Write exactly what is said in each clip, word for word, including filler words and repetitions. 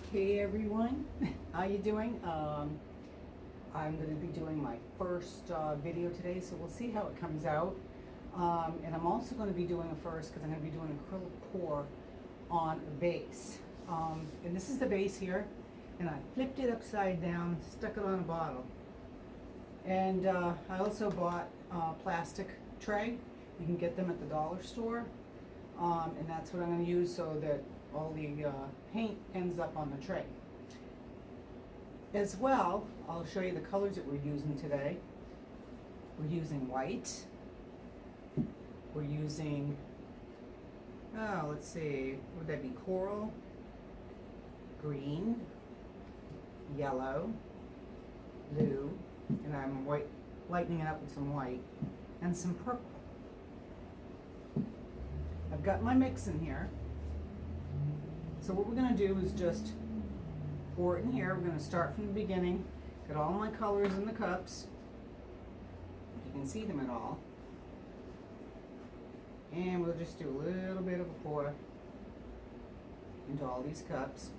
Hey everyone, how you doing? Um, I'm going to be doing my first uh, video today, so we'll see how it comes out. Um, and I'm also going to be doing a first because I'm going to be doing an acrylic pour on a vase. Um, and this is the vase here, and I flipped it upside down, stuck it on a bottle. And uh, I also bought a plastic tray. You can get them at the dollar store. Um, and that's what I'm going to use so that all the uh, paint ends up on the tray. As well, I'll show you the colors that we're using today. We're using white. We're using, oh, let's see, would that be coral, green, yellow, blue, and I'm white, lightening it up with some white, and some purple. I've got my mix in here. So what we're going to do is just pour it in here. We're going to start from the beginning. Got all my colors in the cups. You can see them at all. And we'll just do a little bit of a pour into all these cups.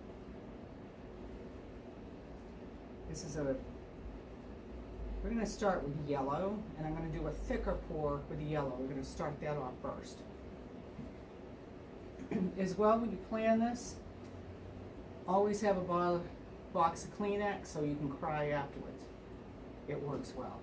This is a, we're going to start with yellow, and I'm going to do a thicker pour with the yellow. We're going to start that off first. As well, when you plan this, always have a bottle, box of Kleenex so you can cry afterwards. It works well.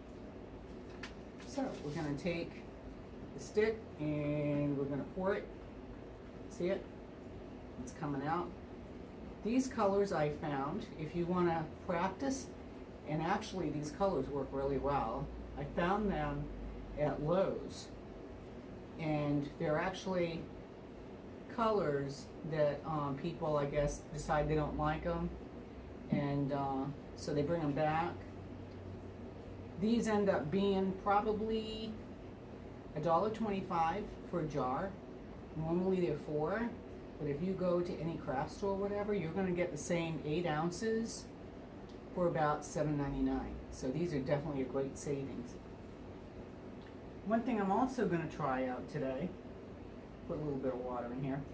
So we're going to take the stick and we're going to pour it. See it? It's coming out. These colors I found, if you want to practice, and actually these colors work really well, I found them at Lowe's, and they're actually colors that um, people, I guess, decide they don't like them, and uh, so they bring them back. These end up being probably a dollar twenty-five for a jar. Normally they're four, but if you go to any craft store or whatever, you're going to get the same eight ounces for about seven ninety-nine. So these are definitely a great savings. One thing I'm also going to try out today, put a little bit of water in here,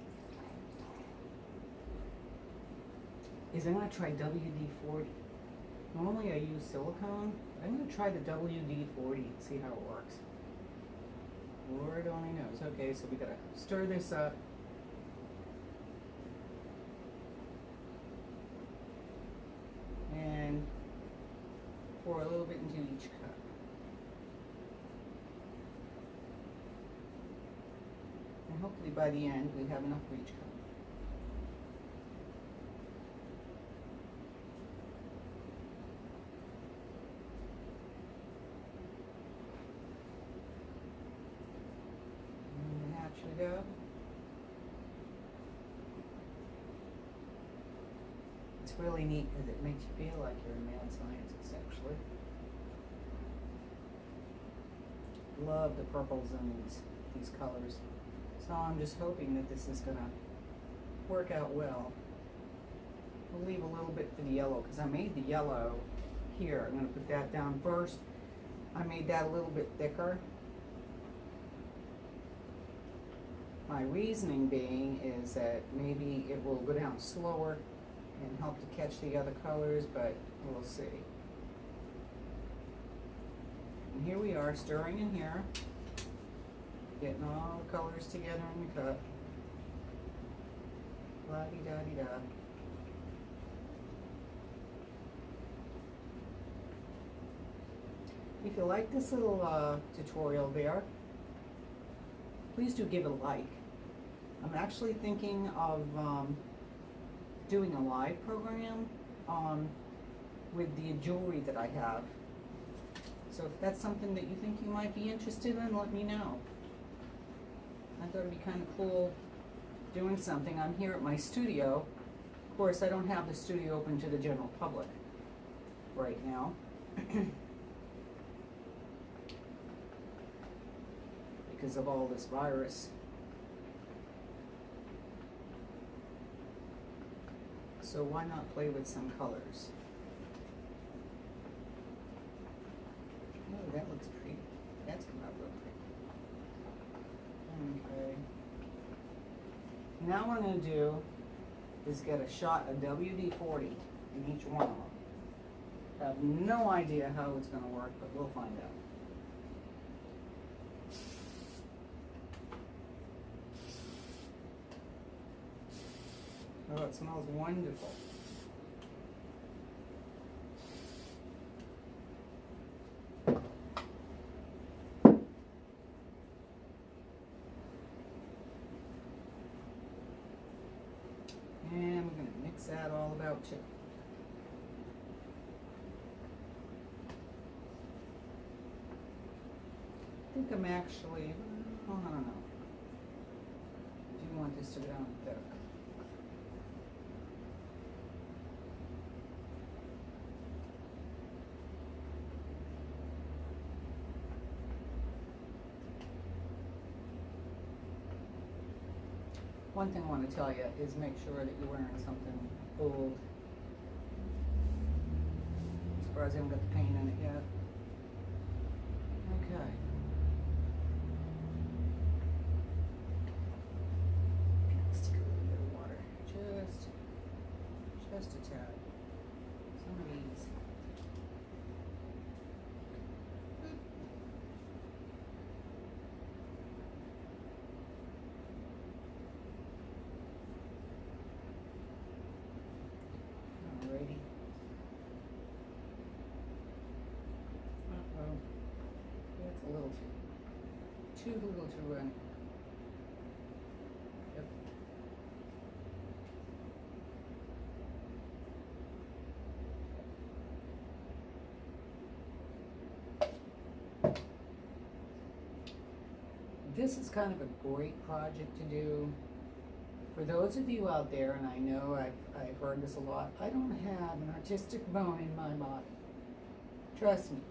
is I'm going to try W D forty. Normally I use silicone. I'm going to try the W D forty and see how it works. Lord only knows. Okay, so we got to stir this up. And pour a little bit into each cup. And hopefully by the end we have enough for each cup. And that should go. It's really neat because it makes you feel like you're a mad scientist, actually. Love the purples and these, these colors. So I'm just hoping that this is going to work out well. We'll leave a little bit for the yellow because I made the yellow here. I'm going to put that down first. I made that a little bit thicker. My reasoning being is that maybe it will go down slower and help to catch the other colors, but we'll see. And here we are, stirring in here, getting all the colors together in the cup. La-di-da-di-da. If you like this little uh, tutorial there, please do give it a like. I'm actually thinking of um, doing a live program um, with the jewelry that I have. So if that's something that you think you might be interested in, let me know. I thought it'd be kind of cool doing something. I'm here at my studio. Of course, I don't have the studio open to the general public right now. Because of all this virus. So why not play with some colors? Oh, that looks pretty. That's come out real pretty. Okay. Now what I'm going to do is get a shot of W D forty in each one of them. I have no idea how it's going to work, but we'll find out. Oh, it smells wonderful. And we're going to mix that all about too. I think I'm actually, oh, I don't know. Do you want this to go down thick? One thing I want to tell you is make sure that you're wearing something old. I'm surprised I haven't got the paint in it yet. Okay. Stick a little bit of water. Just, just a tad. Some of these. Alrighty. Uh-oh. That's a little too, too little to run. Yep. This is kind of a great project to do. For those of you out there, and I know I've, I've heard this a lot, I don't have an artistic bone in my body. Trust me.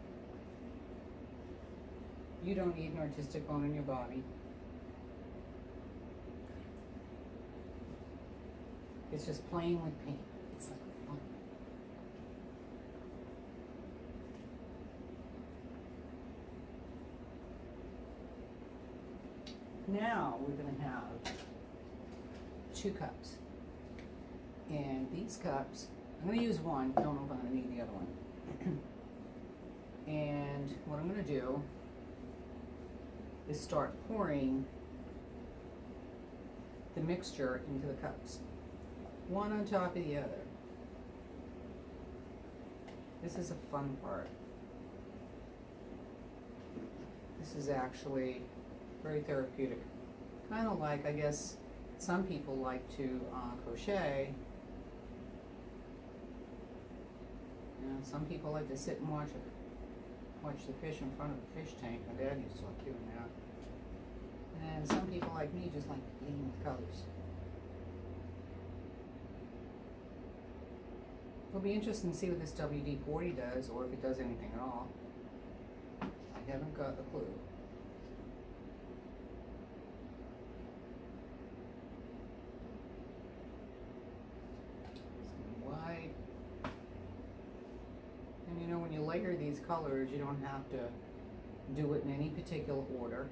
You don't need an artistic bone in your body. It's just playing with paint. It's like fun. Now we're going to have two cups. And these cups, I'm going to use one. I don't know if I'm going to need the other one. And what I'm going to do is start pouring the mixture into the cups, one on top of the other. This is a fun part. This is actually very therapeutic. Kind of like, I guess, some people like to uh, crochet. You know, some people like to sit and watch it. Watch the fish in front of the fish tank. My dad used to like doing that. And some people like me just like playing with colors. It'll be interesting to see what this W D forty does, or if it does anything at all. I haven't got a clue. Some white. And you know, when you layer these colors, you don't have to do it in any particular order.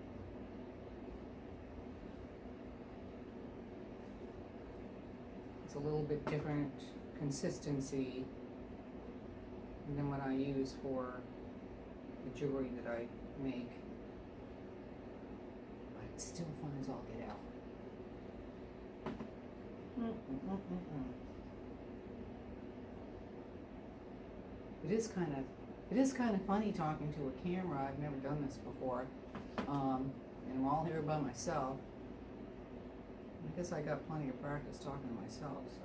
It's a little bit different consistency than what I use for the jewelry that I make. But it's still fun as all get out. Mm -mm -mm -mm -mm. It is kind of, it is kind of funny talking to a camera. I've never done this before, um, and I'm all here by myself. I guess I got plenty of practice talking to myself. So,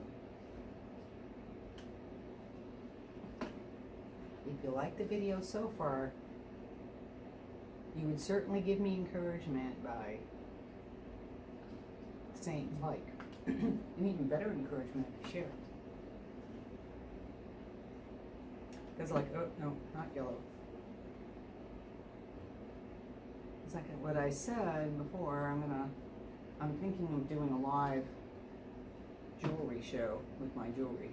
if you like the video so far, you would certainly give me encouragement by saying like, and even better encouragement if you share. It's like, oh, no, not yellow. It's like what I said before, I'm gonna, I'm thinking of doing a live jewelry show with my jewelry.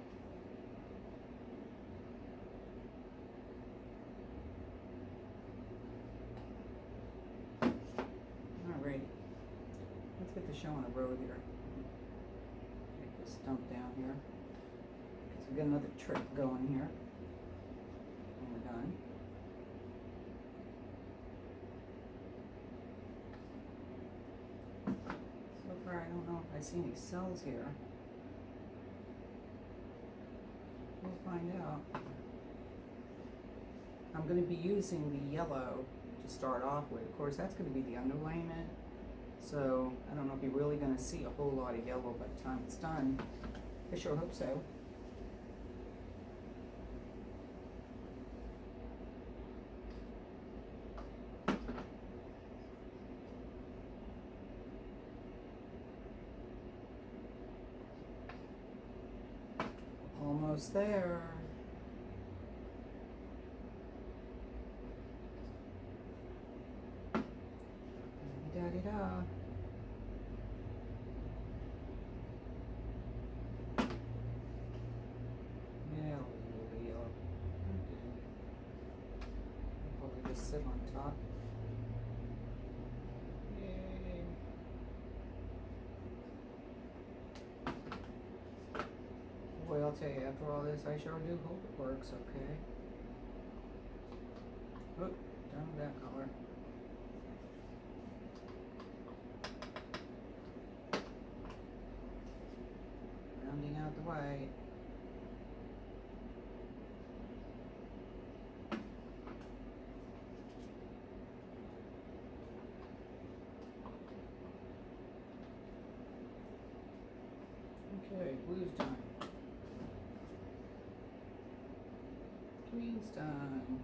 Alrighty. Let's get the show on the road here. Like dump down here. So we got another trick going here. And we're done. So far, I don't know if I see any cells here. We'll find out. I'm going to be using the yellow to start off with. Of course, that's going to be the underlayment. So I don't know if you're really going to see a whole lot of yellow by the time it's done. I sure hope so. Almost there. Da-da-da. Yeah, a little bit yellow. Okay. Probably just sit on top. Yay. Boy, I'll tell you, after all this, I sure do hope it works okay. Oh, done with that color. Rounding out the white. Okay, blue's done. Green's done.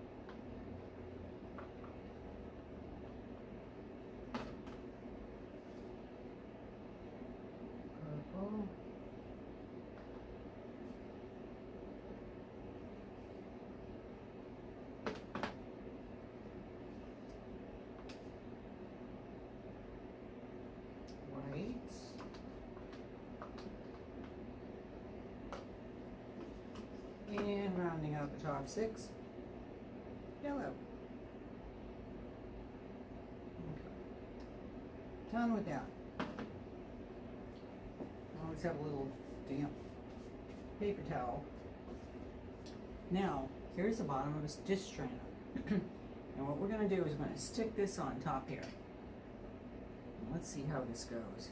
Purple. White. And rounding out the top six, yellow. Okay. Done with that. I always have a little damp paper towel. Now, here's the bottom of a stitch strainer. And what we're going to do is we're going to stick this on top here. And let's see how this goes.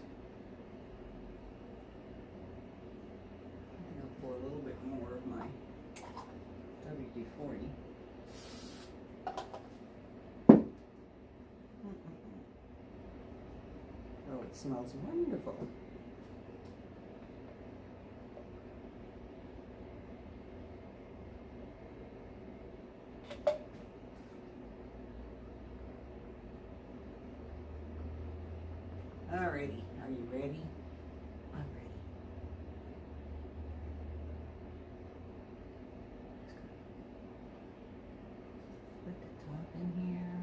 I think I'll pour a little bit more of my W D forty. Oh, it smells wonderful. Alrighty, are you ready? I'm ready. Put the top in here.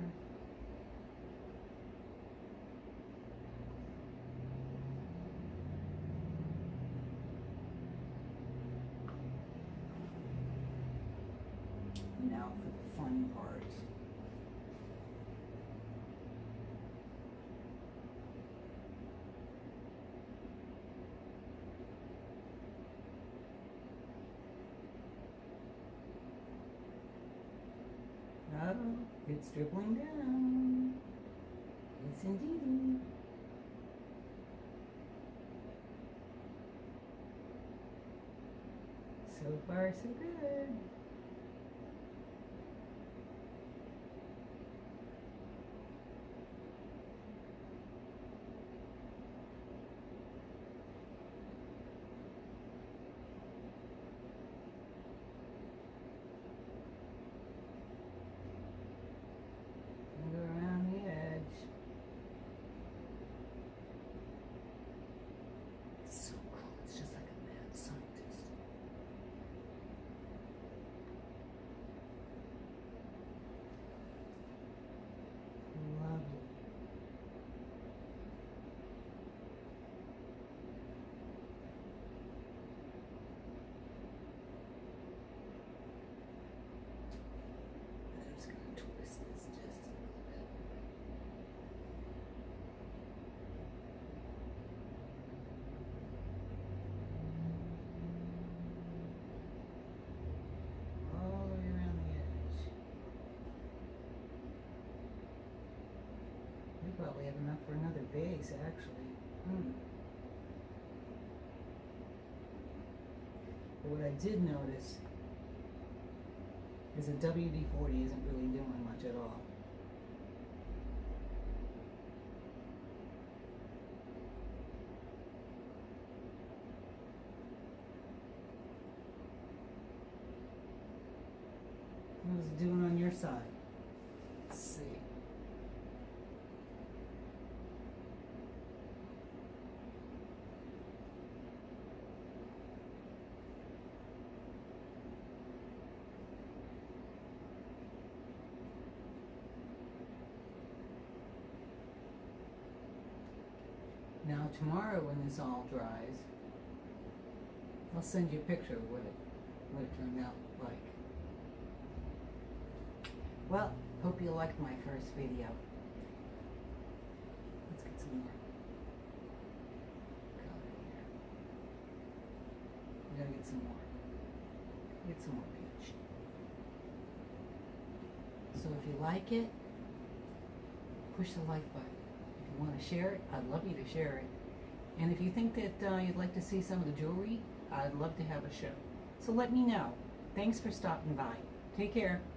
Now for the fun part. Oh, it's dribbling down. Yes, indeed. So far, so good. Probably have enough for another base, actually. Hmm. But what I did notice is that W D forty isn't really doing much at all. How's it doing on your side? Let's see. Now tomorrow when this all dries, I'll send you a picture of what it, what it turned out like. Well, hope you liked my first video. Let's get some more color here. We gotta get some more. Get some more peach. So if you like it, push the like button. If you want to share it, I'd love you to share it. And if you think that uh, you'd like to see some of the jewelry, I'd love to have a show. So let me know. Thanks for stopping by. Take care.